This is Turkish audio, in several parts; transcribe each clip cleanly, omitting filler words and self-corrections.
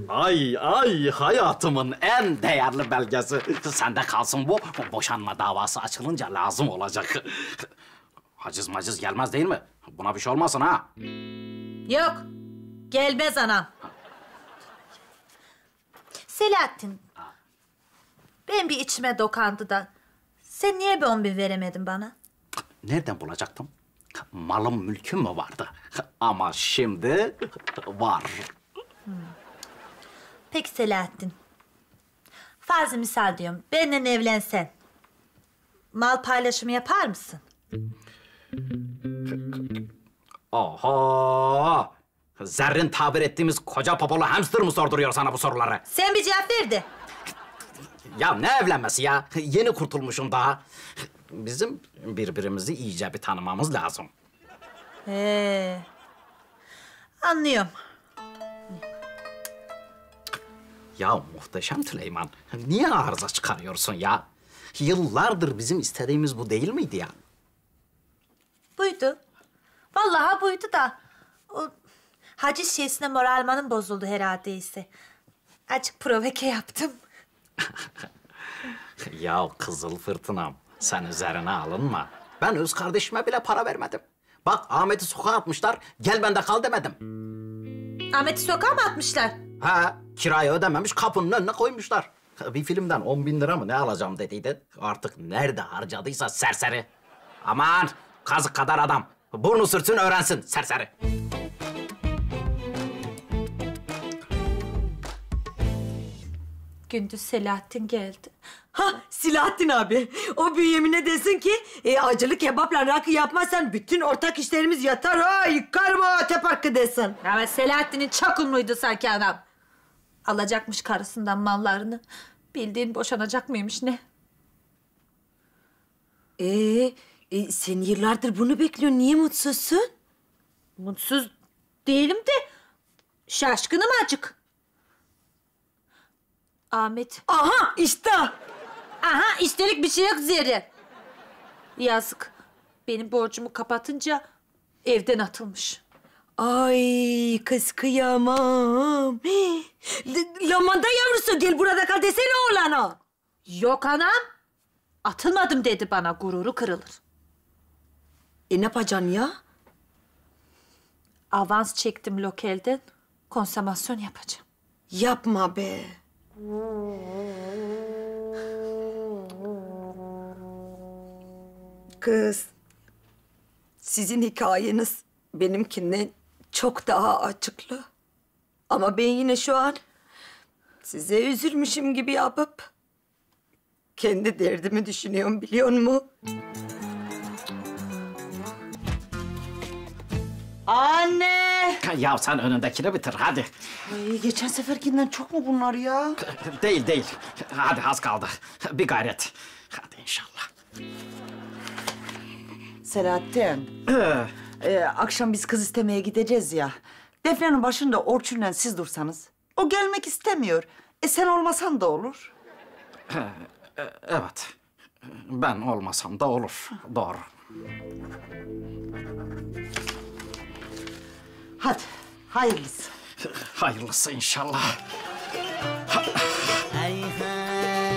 Ay hayatımın en değerli belgesi. Sende kalsın bu. Boşanma davası açılınca lazım olacak. Haciz maciz gelmez değil mi? Buna bir şey olmasın ha. Yok. Gelmez anam. Selahattin. Ben bir içime dokandı da. Sen niye bir 10.000 veremedin bana? Nereden bulacaktım? Malım mülküm mü vardı? Ama şimdi var. Peki Selahattin. Farzı misal diyorum. Benimle evlensen. Mal paylaşımı yapar mısın? Oho! Zerrin tabir ettiğimiz koca popolu hamster mı sorduruyor sana bu soruları? Sen bir cevap ver de. Ya ne evlenmesi ya? Yeni kurtulmuşum daha. Bizim birbirimizi iyice bir tanımamız lazım. Anlıyorum. Ya muhteşem Süleyman, niye arıza çıkarıyorsun ya? Yıllardır bizim istediğimiz bu değil miydi ya? Buydu. Vallahi buydu da. O haciz şeysine moralmanın bozuldu herhalde ise. Açık provoke yaptım. Ya kızıl fırtınam, sen üzerine alınma. Ben öz kardeşime bile para vermedim. Bak Ahmet'i sokağa atmışlar, gel bende kal demedim. Ahmet'i sokağa mı atmışlar? Ha, kirayı ödememiş, kapının önüne koymuşlar. Bir filmden 10.000 lira mı ne alacağım dediydi. Artık nerede harcadıysa serseri. Aman, kazık kadar adam. Burnu sürtsün öğrensin serseri. Gündüz Selahattin geldi. Ha Silahattin abi. O bünyemine desin ki acılı kebapla rakı yapmazsan bütün ortak işlerimiz yatar ha. Yıkarım ha teparkı desin. Ama Selahattin'in çakulmuydu sanki anam. Alacakmış karısından mallarını. Bildiğin boşanacak mıymış ne? Sen yıllardır bunu bekliyorsun. Niye mutsuzsun? Mutsuz değilim de şaşkınım acık. Ahmet. Aha işte. Aha istelik bir şey yok Zerrin. Yazık. Benim borcumu kapatınca evden atılmış. Ay kız kıyamam. Lamanda yavrusu gel burada kal desene oğlana. Yok anam. Atılmadım dedi bana, gururu kırılır. Ne yapacaksın ya? Avans çektim lokelden, konsomasyon yapacağım. Yapma be. Kız, sizin hikayeniz benimkinden çok daha açıklı. Ama ben yine şu an size üzülmüşüm gibi yapıp kendi derdimi düşünüyorum, biliyor musun? Anne! Ya sen önündekini bitir hadi. Ay, geçen seferkinden çok mu bunlar ya? Değil. Hadi az kaldı. Bir gayret. Hadi inşallah. Selahattin, akşam biz kız istemeye gideceğiz ya. Defne'nin başında Orçun'la siz dursanız. O gelmek istemiyor. Sen olmasan da olur. Evet. Ben olmasam da olur. Doğru. Hadi, hayırlısı. Hayırlısı inşallah. Hey hey,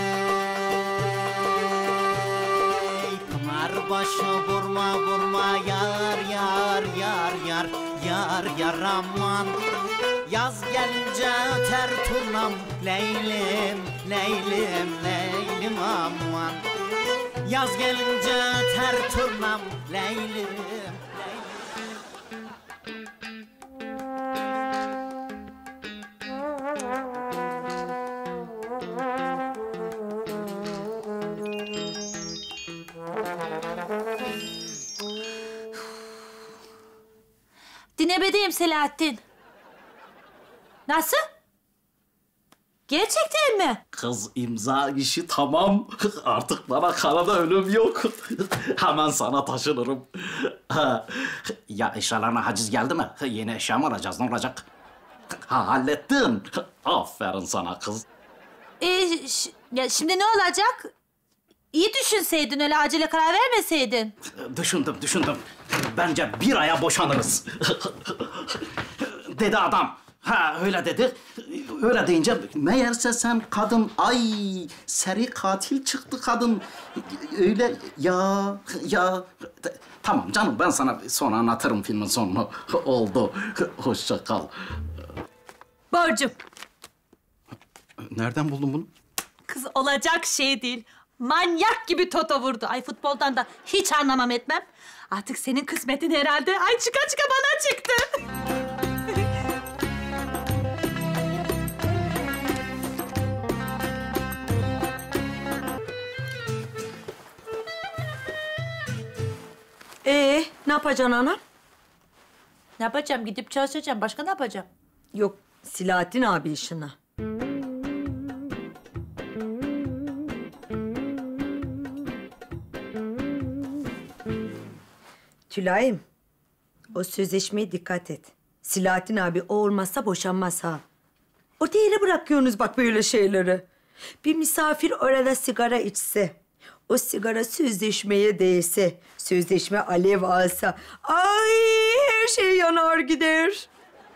pınar başı vurma yar yar aman. Yaz gelince öter turnam leylim aman. Yaz gelince öter turnam leylim. Dinlemedeyim Selahattin. Nasıl? Gerçekten mi? Kız imza işi tamam. Artık bana karada ölüm yok. Hemen sana taşınırım. Ya eşyalarına haciz geldi mi? Yeni eşya mı alacağız? Ne olacak? Hallettin. Aferin sana kız. Ya şimdi ne olacak? İyi düşünseydin, öyle acele karar vermeseydin. Düşündüm. Bence bir aya boşanırız. Dedi adam. Ha öyle dedi. Öyle deyince meğerse sen kadın, ay seri katil çıktı kadın. Öyle ya. Tamam canım, ben sana sonra anlatırım filmin sonunu. Oldu. Hoşça kal. Borcum. Nereden buldun bunu? Kız olacak şey değil. Manyak gibi toto vurdu. Ay futboldan da hiç anlamam etmem. Artık senin kısmetin herhalde. Ay çıka çıka bana çıktı. Ne yapacaksın anam? Ne yapacağım? Gidip çalışacağım. Başka ne yapacağım? Yok, Silahattin abi işine. Tülay'ım, o sözleşmeye dikkat et. Silahattin abi o olmazsa boşanmaz ha. Ortaya yere bırakıyorsunuz bak böyle şeyleri. Bir misafir orada sigara içse, o sigara sözleşmeye değse, sözleşme alev alsa, ay her şey yanar gider.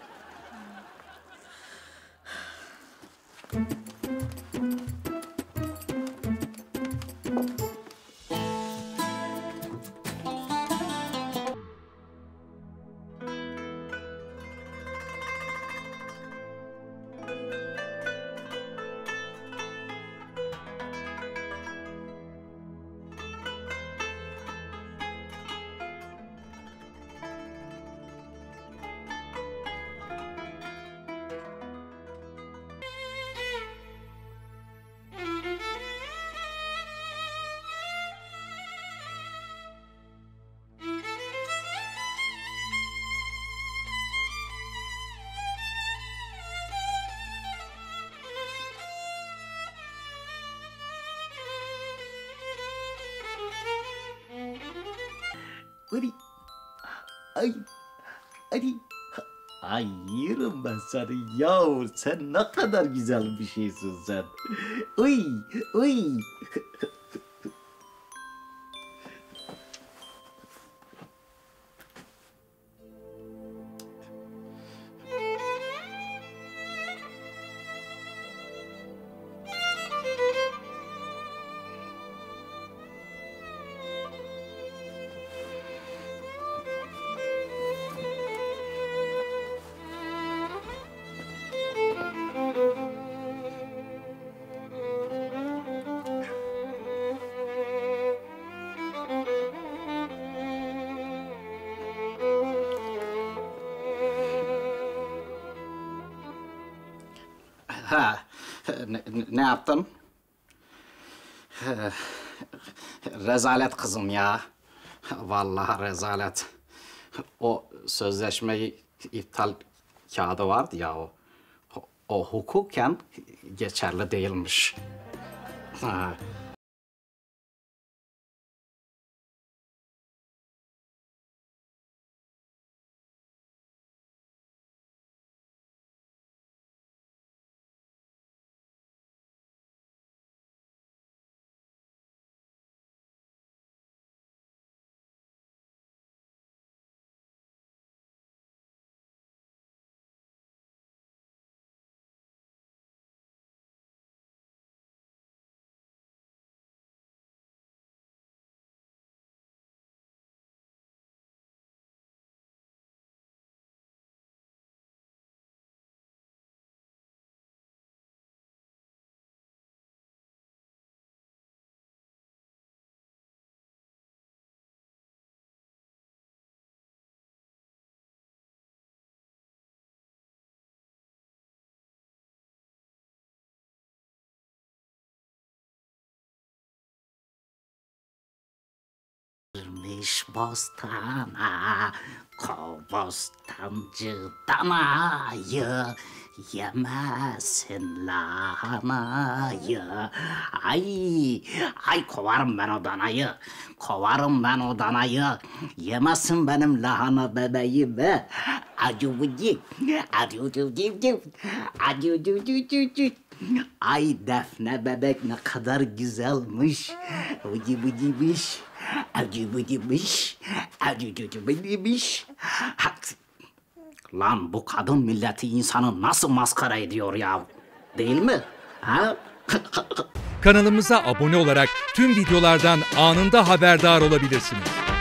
Ay yerim ben seni yahu. Sen ne kadar güzel bir şeysin sen. Uy. Ha, ne yaptın? Rezalet kızım ya. Vallahi rezalet. O sözleşmeyi iptal kağıdı vardı ya o hukuken geçerli değilmiş. Ha. Girmiş bostana, bostancı danayı, yemesin lahanayı. Ay kovarım ben o danayı, kovarım ben o danayı. Yemesin benim lahana bebeğimi. Acubucik, acucucik, acucucik. Ay Defne bebek ne kadar güzelmiş. Uci bucimiş. Acı bucimiş. Acı bucimiş. Lan bu kadın milleti insanı nasıl maskara ediyor ya? Değil mi? Ha? Kanalımıza abone olarak tüm videolardan anında haberdar olabilirsiniz.